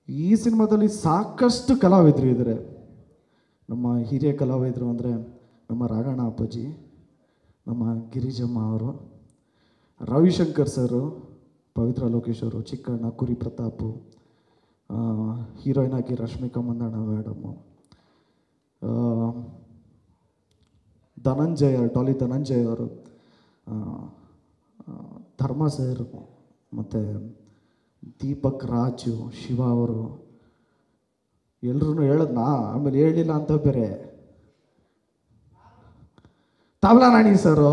ಈ ಸಿನಿಮಾದಲ್ಲಿ ಸಾಕಷ್ಟು ಕಲಾವಿದರು ಇದ್ದಾರೆ. ನಮ್ಮ ಹಿರಿಯ ಕಲಾವಿದರು ಅಂದರೆ ನಮ್ಮ ರಾಘಣ್ಣ ಅಪ್ಪಾಜಿ, ನಮ್ಮ ಗಿರಿಜಮ್ಮ ಅವರು, ರವಿಶಂಕರ್ ಸರು, ಪವಿತ್ರ ಲೋಕೇಶ್ ಅವರು, ಚಿಕ್ಕಣ್ಣ, ಕುರಿ ಪ್ರತಾಪು, ಹೀರೋಯಿನ್ ಆಗಿ ರಶ್ಮಿಕಾ ಮಂದಣ್ಣ ಮೇಡಮು, ಧನಂಜಯ, ಡಾಲಿ ಧನಂಜಯ ಅವರು, ಧರ್ಮ ಸರ್, ಮತ್ತು ದೀಪಕ್ ರಾಜು, ಶಿವ ಅವರು, ಎಲ್ರೂ ಹೇಳದ್ನಾ, ಆಮೇಲೆ ಹೇಳಿಲ್ಲ ಅಂತ ಬೇರೆ. ತಬಲಾ ನಾಣಿ ಸರು,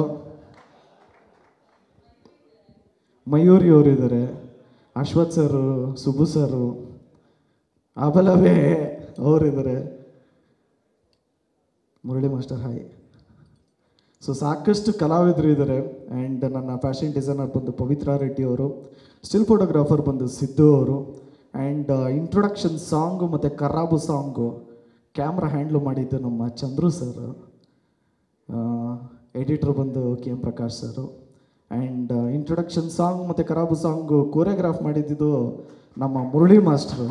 ಮಯೂರಿ ಅವರು ಇದ್ದಾರೆ, ಅಶ್ವಥ್ ಸರು, ಸುಬ್ಬು ಸರು, ಅಬಲವೇ ಅವರಿದ್ದಾರೆ, ಮುರಳಿ ಮಾಸ್ಟರ್ ಹಾಯ್. ಸೊ ಸಾಕಷ್ಟು ಕಲಾವಿದರು ಇದ್ದಾರೆ. ಆ್ಯಂಡ್ ನನ್ನ ಫ್ಯಾಷನ್ ಡಿಸೈನರ್ ಬಂದು ಪವಿತ್ರ ರೆಡ್ಡಿ ಅವರು, ಸ್ಟಿಲ್ ಫೋಟೋಗ್ರಾಫರ್ ಬಂದು ಸಿದ್ದು ಅವರು, ಆ್ಯಂಡ್ ಇಂಟ್ರೊಡಕ್ಷನ್ ಸಾಂಗು ಮತ್ತು ಕರಾಬು ಸಾಂಗು ಕ್ಯಾಮ್ರಾ ಹ್ಯಾಂಡ್ಲು ಮಾಡಿದ್ದು ನಮ್ಮ ಚಂದ್ರು ಸರ್, ಎಡಿಟ್ರ್ ಬಂದು K M Prakash sir, and introduction song ಮತ್ತು ಕರಾಬು ಸಾಂಗು ಕೋರಿಯೋಗ್ರಾಫ್ ಮಾಡಿದ್ದು ನಮ್ಮ ಮುರಳಿ ಮಾಸ್ಟ್ರು.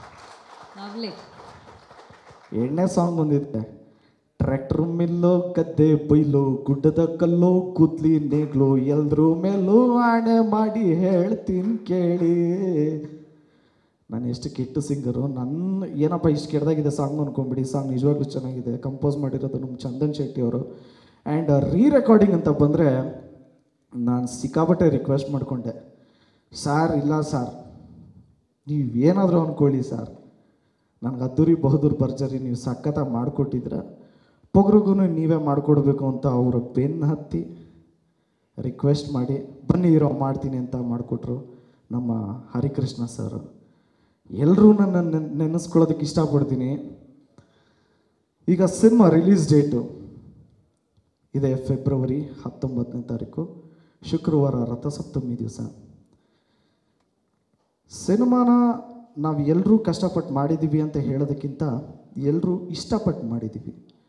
ಎಣ್ಣೆ ಸಾಂಗ್ ಬಂದಿದೆ, ಟ್ರ್ಯಾಕ್ಟರ್ ಮಿಲ್ಲೋ, ಗದ್ದೆ ಬೈಲು, ಗುಡ್ಡದ ಕಲ್ಲು, ಕೂದ್ಲಿ ನೇಗ್ಲು, ಎಲ್ದ್ರ ಮೇಲೂ ಆಣೆ ಮಾಡಿ ಹೇಳ್ತೀನಿ ಕೇಳಿ. ನಾನು ಎಷ್ಟು ಕೆಟ್ಟು ಸಿಂಗರು, ನನ್ನ ಏನಪ್ಪ ಇಷ್ಟು ಕೆಟ್ಟದಾಗಿದೆ ಸಾಂಗ್ ಅನ್ಕೊಂಬಿಡಿ. ಸಾಂಗ್ ನಿಜವಾಗ್ಲೂ ಚೆನ್ನಾಗಿದೆ. ಕಂಪೋಸ್ ಮಾಡಿರೋದು ನಮ್ಮ ಚಂದನ್ ಶೆಟ್ಟಿ ಅವರು. ಆ್ಯಂಡ್ ರೆಕಾರ್ಡಿಂಗ್ ಅಂತ ಬಂದರೆ ನಾನು ಸಿಕ್ಕಾಪಟ್ಟೆ ರಿಕ್ವೆಸ್ಟ್ ಮಾಡಿಕೊಂಡೆ, ಸಾರ್ ಇಲ್ಲ ಸಾರ್, ನೀವೇನಾದರೂ ಅಂದ್ಕೊಳ್ಳಿ ಸಾರ್, ನನಗೆ ಅದ್ದೂರಿ ಬಹದ್ದೂರ್ ಭರ್ಜರಿ ನೀವು ಸಖತ್ತಾಗಿ ಮಾಡಿಕೊಟ್ಟಿದ್ರೆ ಪೊಗ್ರಿಗೂ ನೀವೇ ಮಾಡಿಕೊಡ್ಬೇಕು ಅಂತ ಅವರು ಬೆನ್ನು ಹತ್ತಿ ರಿಕ್ವೆಸ್ಟ್ ಮಾಡಿ ಬನ್ನಿ ಹೀರೋ ಮಾಡ್ತೀನಿ ಅಂತ ಮಾಡಿಕೊಟ್ರು ನಮ್ಮ ಹರಿಕೃಷ್ಣ ಸರ್. ಎಲ್ಲರೂ ನನ್ನ ನೆನೆಸ್ಕೊಳ್ಳೋದಕ್ಕೆ ಇಷ್ಟಪಡ್ತೀನಿ. ಈಗ ಸಿನಿಮಾ ರಿಲೀಸ್ ಡೇಟು ಇದೆ ಫೆಬ್ರವರಿ 19ನೇ ತಾರೀಕು, ಶುಕ್ರವಾರ, ರಥಸಪ್ತಮಿ ದಿವಸ. ಸಿನಿಮಾನ ನಾವು ಎಲ್ಲರೂ ಕಷ್ಟಪಟ್ಟು ಮಾಡಿದ್ದೀವಿ ಅಂತ ಹೇಳೋದಕ್ಕಿಂತ ಎಲ್ಲರೂ ಇಷ್ಟಪಟ್ಟು ಮಾಡಿದ್ದೀವಿ.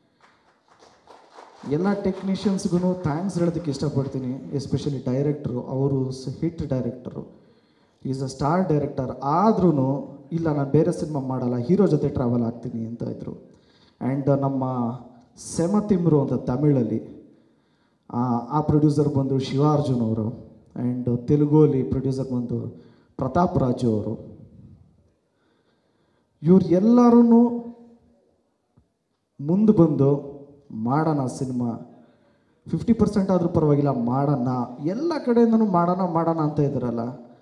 ಎಲ್ಲ ಟೆಕ್ನಿಷಿಯನ್ಸ್ಗೂ ಥ್ಯಾಂಕ್ಸ್ ಹೇಳೋದಕ್ಕೆ ಇಷ್ಟಪಡ್ತೀನಿ. ಎಸ್ಪೆಷಲಿ ಡೈರೆಕ್ಟ್ರು, ಅವರು hit director, is a star director. ಆದ್ರೂ ಇಲ್ಲ ನಾನು ಬೇರೆ ಸಿನಿಮಾ ಮಾಡಲ್ಲ, ಹೀರೋ ಜೊತೆ ಟ್ರಾವೆಲ್ ಆಗ್ತೀನಿ ಅಂತ ಇದ್ದರು. ಆ್ಯಂಡ್ ನಮ್ಮ ಸೆಮತಿಮ್ರು ಅಂತ ತಮಿಳಲ್ಲಿ ಆ ಪ್ರೊಡ್ಯೂಸರ್ ಬಂದು ಶಿವಾರ್ಜುನ್ ಅವರು, ಆ್ಯಂಡ್ ತೆಲುಗಲ್ಲಿ ಪ್ರೊಡ್ಯೂಸರ್ ಬಂದು ಪ್ರತಾಪ್ ರಾಜು ಅವರು. ಇವ್ರು ಎಲ್ಲರೂ ಮುಂದೆ ಬಂದು ಮಾಡೋಣ ಸಿನಿಮಾ, 50% ಆದರೂ ಪರವಾಗಿಲ್ಲ ಮಾಡೋಣ, ಎಲ್ಲ ಕಡೆಯಿಂದನೂ ಮಾಡೋಣ ಅಂತ ಇದ್ದಾರಲ್ಲ.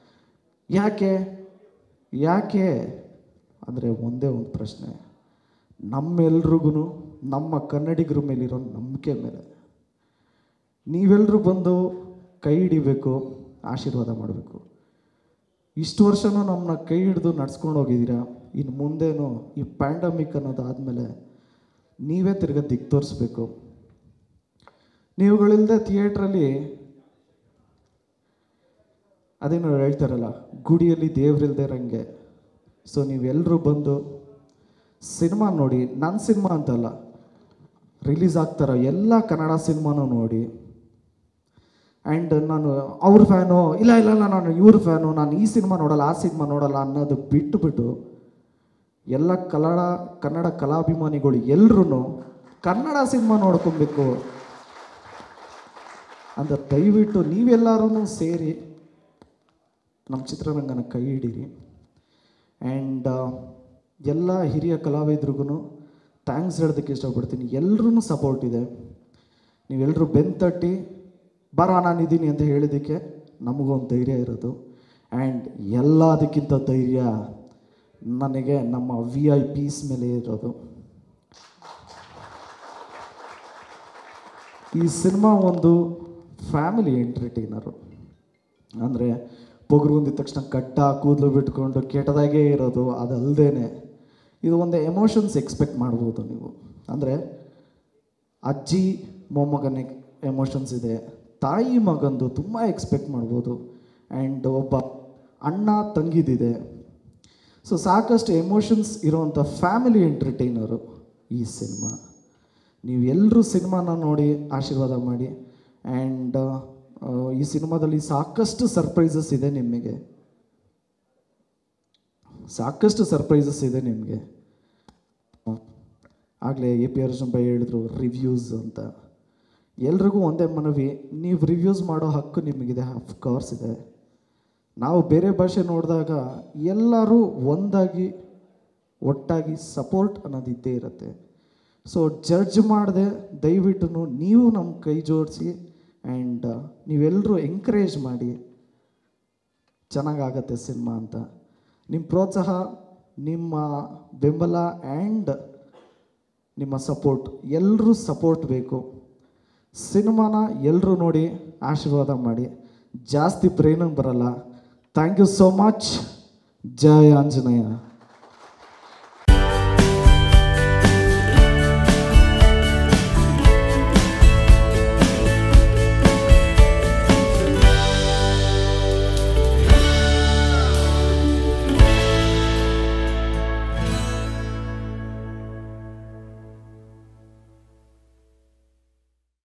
ಯಾಕೆ ಅಂದರೆ ಒಂದೇ ಒಂದು ಪ್ರಶ್ನೆ, ನಮ್ಮೆಲ್ರಿಗೂ ನಮ್ಮ ಕನ್ನಡಿಗರ ಮೇಲಿರೋ ನಂಬಿಕೆ ಮೇಲೆ ನೀವೆಲ್ಲರೂ ಬಂದು ಕೈ ಹಿಡಿಬೇಕು, ಆಶೀರ್ವಾದ ಮಾಡಬೇಕು. ಇಷ್ಟು ವರ್ಷವೂ ನಮ್ಮನ್ನ ಕೈ ಹಿಡಿದು ನಡ್ಸ್ಕೊಂಡು ಹೋಗಿದ್ದೀರಾ. ಇನ್ನು ಮುಂದೇನು ಈ ಪ್ಯಾಂಡಮಿಕ್ ಅನ್ನೋದು ಆದಮೇಲೆ ನೀವೇ ತಿರ್ಗಾ ದಿಕ್ಕು ತೋರಿಸ್ಬೇಕು. ನೀವುಗಳಿಲ್ಲದೆ ಥಿಯೇಟ್ರಲ್ಲಿ ಅದೇನೋ ಹೇಳ್ತಾರಲ್ಲ, ಗುಡಿಯಲ್ಲಿ ದೇವ್ರಿಲ್ದೇ ಇರೋಂಗೆ. ಸೊ ನೀವೆಲ್ಲರೂ ಬಂದು ಸಿನಿಮಾ ನೋಡಿ, ನನ್ನ ಸಿನಿಮಾ ಅಂತಲ್ಲ, ರಿಲೀಸ್ ಆಗ್ತಾರೋ ಎಲ್ಲ ಕನ್ನಡ ಸಿನಿಮಾನೂ ನೋಡಿ. ಆ್ಯಂಡ್ ನಾನು ಅವ್ರ ಫ್ಯಾನು, ಇಲ್ಲ ನಾನು ಇವ್ರ ಫ್ಯಾನು, ನಾನು ಈ ಸಿನಿಮಾ ನೋಡಲ್ಲ ಆ ಸಿನಿಮಾ ನೋಡಲ್ಲ ಅನ್ನೋದು ಬಿಟ್ಟು ಎಲ್ಲ ಕನ್ನಡ ಕಲಾಭಿಮಾನಿಗಳು ಎಲ್ಲರೂ ಕನ್ನಡ ಸಿನಿಮಾ ನೋಡ್ಕೊಬೇಕು ಅಂತ ದಯವಿಟ್ಟು ನೀವೆಲ್ಲರೂ ಸೇರಿ ನಮ್ಮ ಚಿತ್ರರಂಗನ ಕೈ ಹಿಡೀರಿ. ಆ್ಯಂಡ್ ಎಲ್ಲ ಹಿರಿಯ ಕಲಾವಿದ್ರಿಗೂ ಥ್ಯಾಂಕ್ಸ್ ಹೇಳೋದಕ್ಕೆ ಇಷ್ಟಪಡ್ತೀನಿ. ಎಲ್ಲರೂ ಸಪೋರ್ಟ್ ಇದೆ. ನೀವೆಲ್ಲರೂ ಬೆನ್ನು ತಟ್ಟಿ ಬರೋ ನಾನಿದ್ದೀನಿ ಅಂತ ಹೇಳಿದ್ದಕ್ಕೆ ನಮಗೊಂದು ಧೈರ್ಯ ಇರೋದು. ಆ್ಯಂಡ್ ಎಲ್ಲದಕ್ಕಿಂತ ಧೈರ್ಯ ನನಗೆ ನಮ್ಮ VIPs ಮೇಲೆ ಇರೋದು. ಈ ಸಿನಿಮಾ ಒಂದು ಫ್ಯಾಮಿಲಿ ಎಂಟರ್ಟೈನರು. ಅಂದರೆ ಪೊಗರು ಹೊಂದಿದ ತಕ್ಷಣ ಗಡ್ಡ ಕೂದಲು ಬಿಟ್ಕೊಂಡು ಕೆಟ್ಟದಾಗೇ ಇರೋದು ಅದಲ್ಲದೇ ಇದು ಒಂದು ಎಮೋಷನ್ಸ್ ಎಕ್ಸ್ಪೆಕ್ಟ್ ಮಾಡ್ಬೋದು ನೀವು. ಅಂದರೆ ಅಜ್ಜಿ ಮೊಮ್ಮಗನಿಗೆ ಎಮೋಷನ್ಸ್ ಇದೆ, ತಾಯಿ ಮಗಂದು ತುಂಬ ಎಕ್ಸ್ಪೆಕ್ಟ್ ಮಾಡ್ಬೋದು, ಆ್ಯಂಡ್ ಒಬ್ಬ ಅಣ್ಣ ತಂಗಿದಿದೆ. ಸೊ ಸಾಕಷ್ಟು ಎಮೋಷನ್ಸ್ ಇರೋವಂಥ ಫ್ಯಾಮಿಲಿ ಎಂಟರ್ಟೈನರು ಈ ಸಿನಿಮಾ. ನೀವೆಲ್ಲರೂ ಸಿನಿಮಾನ ನೋಡಿ ಆಶೀರ್ವಾದ ಮಾಡಿ. ಆ್ಯಂಡ್ ಈ ಸಿನಿಮಾದಲ್ಲಿ ಸಾಕಷ್ಟು ಸರ್ಪ್ರೈಸಸ್ ಇದೆ ನಿಮಗೆ. ಸಾಕಷ್ಟು ಸರ್ಪ್ರೈಸಸ್ ಇದೆ ನಿಮಗೆ. ಆಗಲೇ ಎ ಪಿ ಅರ್ಜುನ್ ಭಾಯ್ ಹೇಳಿದ್ರು ರಿವ್ಯೂಸ್ ಅಂತ. ಎಲ್ರಿಗೂ ಒಂದೇ ಮನವಿ, ನೀವು ರಿವ್ಯೂಸ್ ಮಾಡೋ ಹಕ್ಕು ನಿಮಗಿದೆ, ಅಫ್ಕೋರ್ಸ್ ಇದೆ. ನಾವು ಬೇರೆ ಭಾಷೆ ನೋಡಿದಾಗ ಎಲ್ಲರೂ ಒಂದಾಗಿ ಒಟ್ಟಾಗಿ ಸಪೋರ್ಟ್ ಅನ್ನೋದು ಇದ್ದೇ ಇರುತ್ತೆ. ಸೊ ಜಡ್ಜ್ ಮಾಡದೆ ದಯವಿಟ್ಟು ನೀವು ನಮ್ಮ ಕೈ ಜೋಡಿಸಿ ಆ್ಯಂಡ್ ನೀವೆಲ್ಲರೂ ಎಂಕರೇಜ್ ಮಾಡಿ, ಚೆನ್ನಾಗಾಗತ್ತೆ ಸಿನಿಮಾ ಅಂತ. ನಿಮ್ಮ ಪ್ರೋತ್ಸಾಹ, ನಿಮ್ಮ ಬೆಂಬಲ ಆ್ಯಂಡ್ ನಿಮ್ಮ ಸಪೋರ್ಟ್, ಎಲ್ಲರೂ ಸಪೋರ್ಟ್ ಬೇಕು. ಸಿನಿಮಾನ ಎಲ್ಲರೂ ನೋಡಿ ಆಶೀರ್ವಾದ ಮಾಡಿ. ಜಾಸ್ತಿ ಪ್ರೇರಣೆ ಬರಲ್ಲ. Thank you so much. ಜಯ ಆಂಜನೇಯ.